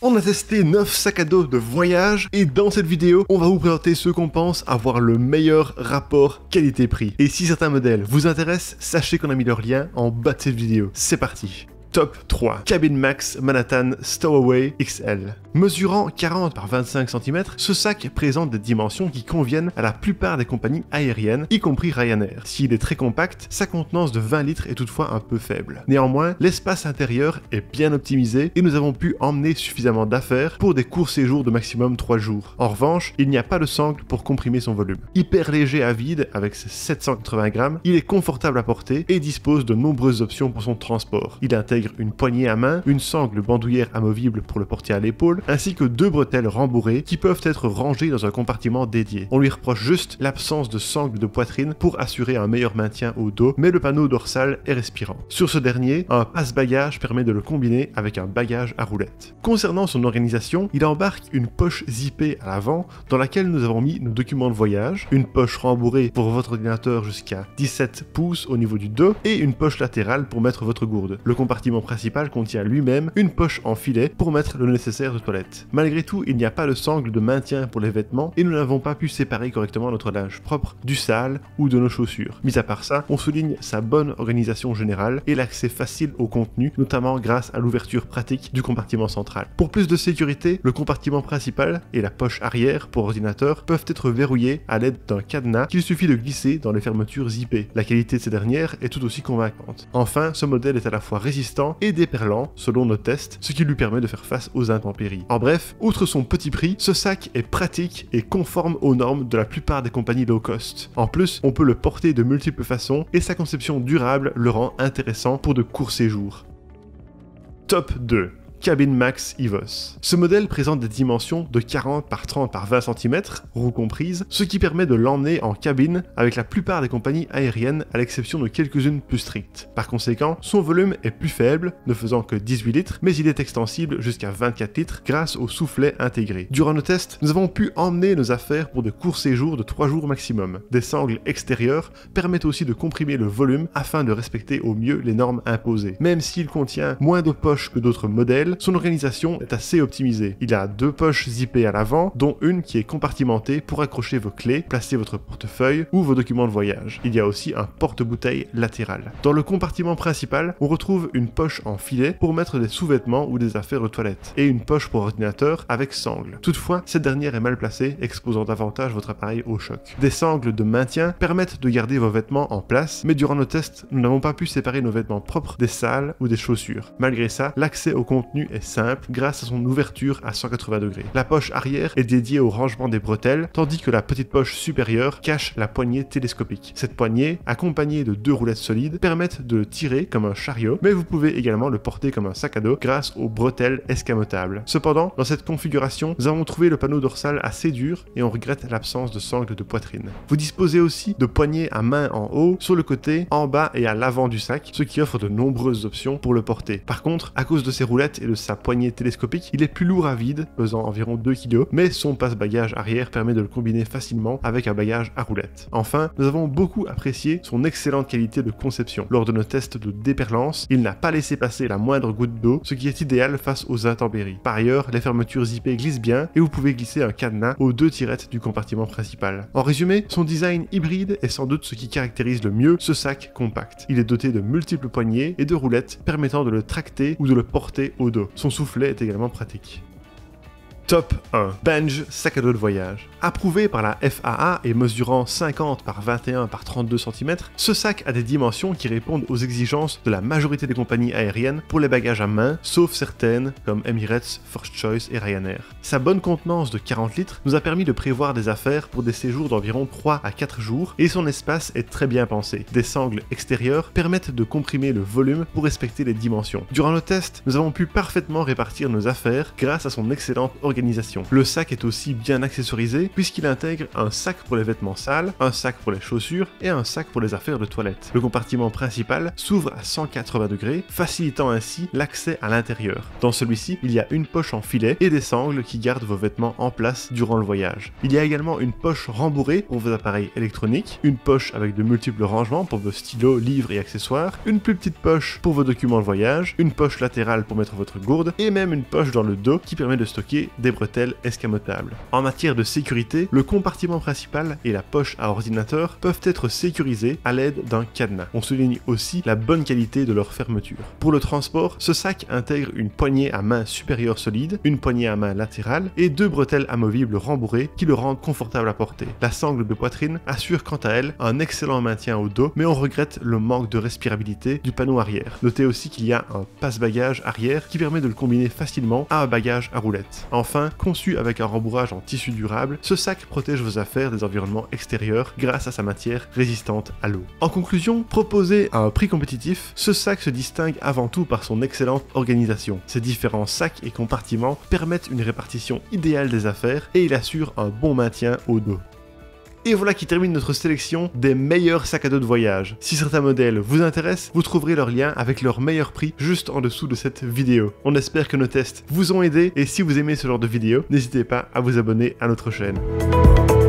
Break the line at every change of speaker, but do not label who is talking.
On a testé 9 sacs à dos de voyage et dans cette vidéo, on va vous présenter ceux qu'on pense avoir le meilleur rapport qualité-prix. Et si certains modèles vous intéressent, sachez qu'on a mis leur lien en bas de cette vidéo. C'est parti. Top 3. Cabinmax Manhattan Stowaway XL. Mesurant 40 par 25 cm, ce sac présente des dimensions qui conviennent à la plupart des compagnies aériennes, y compris Ryanair. S'il est très compact, sa contenance de 20 litres est toutefois un peu faible. Néanmoins, l'espace intérieur est bien optimisé et nous avons pu emmener suffisamment d'affaires pour des courts séjours de maximum 3 jours. En revanche, il n'y a pas de sangle pour comprimer son volume. Hyper léger à vide avec ses 780 grammes, il est confortable à porter et dispose de nombreuses options pour son transport. Il intègre une poignée à main, une sangle bandoulière amovible pour le porter à l'épaule, ainsi que 2 bretelles rembourrées qui peuvent être rangées dans un compartiment dédié. On lui reproche juste l'absence de sangle de poitrine pour assurer un meilleur maintien au dos, mais le panneau dorsal est respirant. Sur ce dernier, un passe-bagages permet de le combiner avec un bagage à roulettes. Concernant son organisation, il embarque une poche zippée à l'avant dans laquelle nous avons mis nos documents de voyage, une poche rembourrée pour votre ordinateur jusqu'à 17 pouces au niveau du dos et une poche latérale pour mettre votre gourde. Le compartiment principal contient lui-même une poche en filet pour mettre le nécessaire de toilette. Malgré tout, il n'y a pas de sangle de maintien pour les vêtements et nous n'avons pas pu séparer correctement notre linge propre du sale ou de nos chaussures. Mis à part ça, on souligne sa bonne organisation générale et l'accès facile au contenu, notamment grâce à l'ouverture pratique du compartiment central. Pour plus de sécurité, le compartiment principal et la poche arrière pour ordinateur peuvent être verrouillés à l'aide d'un cadenas qu'il suffit de glisser dans les fermetures zippées. La qualité de ces dernières est tout aussi convaincante. Enfin, ce modèle est à la fois résistant et déperlant selon nos tests, ce qui lui permet de faire face aux intempéries. En bref, outre son petit prix, ce sac est pratique et conforme aux normes de la plupart des compagnies low cost. En plus, on peut le porter de multiples façons et sa conception durable le rend intéressant pour de courts séjours. Top 2. Cabinmax EVOS. Ce modèle présente des dimensions de 40 par 30 par 20 cm, roues comprises, ce qui permet de l'emmener en cabine avec la plupart des compagnies aériennes à l'exception de quelques-unes plus strictes. Par conséquent, son volume est plus faible, ne faisant que 18 litres, mais il est extensible jusqu'à 24 litres grâce au soufflet intégré. Durant nos tests, nous avons pu emmener nos affaires pour de courts séjours de 3 jours maximum. Des sangles extérieures permettent aussi de comprimer le volume afin de respecter au mieux les normes imposées. Même s'il contient moins de poches que d'autres modèles, son organisation est assez optimisée. Il a 2 poches zippées à l'avant, dont une qui est compartimentée pour accrocher vos clés, placer votre portefeuille ou vos documents de voyage. Il y a aussi un porte-bouteille latéral. Dans le compartiment principal, on retrouve une poche en filet pour mettre des sous-vêtements ou des affaires de toilette, et une poche pour ordinateur avec sangle. Toutefois, cette dernière est mal placée, exposant davantage votre appareil au choc. Des sangles de maintien permettent de garder vos vêtements en place, mais durant nos tests, nous n'avons pas pu séparer nos vêtements propres des sales ou des chaussures. Malgré ça, l'accès au contenu est simple grâce à son ouverture à 180 degrés. La poche arrière est dédiée au rangement des bretelles, tandis que la petite poche supérieure cache la poignée télescopique. Cette poignée, accompagnée de 2 roulettes solides, permettent de le tirer comme un chariot, mais vous pouvez également le porter comme un sac à dos grâce aux bretelles escamotables. Cependant, dans cette configuration, nous avons trouvé le panneau dorsal assez dur et on regrette l'absence de sangle de poitrine. Vous disposez aussi de poignées à main en haut, sur le côté, en bas et à l'avant du sac, ce qui offre de nombreuses options pour le porter. Par contre, à cause de ses roulettes et de sa poignée télescopique, il est plus lourd à vide, pesant environ 2 kg, mais son passe-bagages arrière permet de le combiner facilement avec un bagage à roulettes. Enfin, nous avons beaucoup apprécié son excellente qualité de conception. Lors de nos tests de déperlance, il n'a pas laissé passer la moindre goutte d'eau, ce qui est idéal face aux intempéries. Par ailleurs, les fermetures zippées glissent bien et vous pouvez glisser un cadenas aux 2 tirettes du compartiment principal. En résumé, son design hybride est sans doute ce qui caractérise le mieux ce sac compact. Il est doté de multiples poignées et de roulettes permettant de le tracter ou de le porter au dos. Son soufflet est également pratique. Top 1. Benge sac à dos de voyage. Approuvé par la FAA et mesurant 50 par 21 par 32 cm, ce sac a des dimensions qui répondent aux exigences de la majorité des compagnies aériennes pour les bagages à main, sauf certaines comme Emirates, First Choice et Ryanair. Sa bonne contenance de 40 litres nous a permis de prévoir des affaires pour des séjours d'environ 3 à 4 jours et son espace est très bien pensé. Des sangles extérieures permettent de comprimer le volume pour respecter les dimensions. Durant le test, nous avons pu parfaitement répartir nos affaires grâce à son excellente organisation organisation. Le sac est aussi bien accessorisé puisqu'il intègre un sac pour les vêtements sales, un sac pour les chaussures et un sac pour les affaires de toilette. Le compartiment principal s'ouvre à 180 degrés, facilitant ainsi l'accès à l'intérieur. Dans celui-ci, il y a une poche en filet et des sangles qui gardent vos vêtements en place durant le voyage. Il y a également une poche rembourrée pour vos appareils électroniques, une poche avec de multiples rangements pour vos stylos, livres et accessoires, une plus petite poche pour vos documents de voyage, une poche latérale pour mettre votre gourde et même une poche dans le dos qui permet de stocker des bretelles escamotables. En matière de sécurité, le compartiment principal et la poche à ordinateur peuvent être sécurisés à l'aide d'un cadenas. On souligne aussi la bonne qualité de leur fermeture. Pour le transport, ce sac intègre une poignée à main supérieure solide, une poignée à main latérale et deux bretelles amovibles rembourrées qui le rendent confortable à porter. La sangle de poitrine assure quant à elle un excellent maintien au dos, mais on regrette le manque de respirabilité du panneau arrière. Notez aussi qu'il y a un passe-bagages arrière qui permet de le combiner facilement à un bagage à roulettes. Enfin, conçu avec un rembourrage en tissu durable, ce sac protège vos affaires des environnements extérieurs grâce à sa matière résistante à l'eau. En conclusion, proposé à un prix compétitif, ce sac se distingue avant tout par son excellente organisation. Ses différents sacs et compartiments permettent une répartition idéale des affaires et il assure un bon maintien au dos. Et voilà qui termine notre sélection des meilleurs sacs à dos de voyage. Si certains modèles vous intéressent, vous trouverez leur lien avec leur meilleur prix juste en dessous de cette vidéo. On espère que nos tests vous ont aidé et si vous aimez ce genre de vidéo, n'hésitez pas à vous abonner à notre chaîne.